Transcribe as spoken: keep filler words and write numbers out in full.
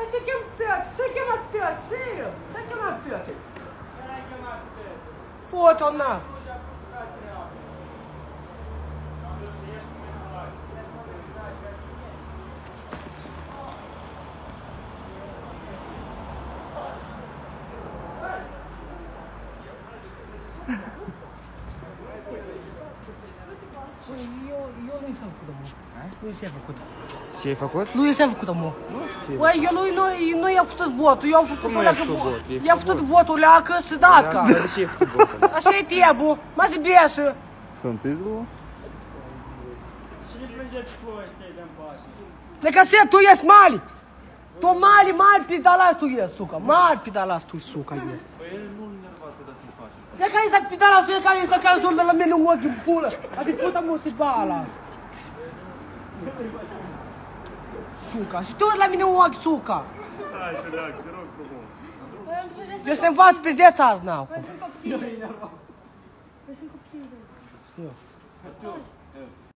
Mas você quer pteț, você quer uma ptețeia? Você quer uma ptețeia? Foto, na. Eu, eu nu-i s-a făcut, mă. Nu i s-a făcut. Ce ai făcut? Nu i s-a făcut, mă. Nu știu. Băi, eu nu, nu, nu i-a făcut botul, eu am făcut Cum o i-a leacă făcut bot. botul? I-a făcut botul leacă să daca. De ce ai făcut botul? Așa e tiempo, mas e biesă. Sunt pizdu? Neka se tu jes mali. To mali, mali pidalas tu jes, suka. Mali pidalas tu, suka, jes. Neka isa pidalas tu, neka isa cara zorna la mene un ochi în pulă. Adică futa mă se bala. Suca, și tu la mine un ochi, suca. Hai, te rog, te rog frumos. Eu să te învaț pizdeț azi, n-au. Păi sunt copii. Păi sunt copii. Eu.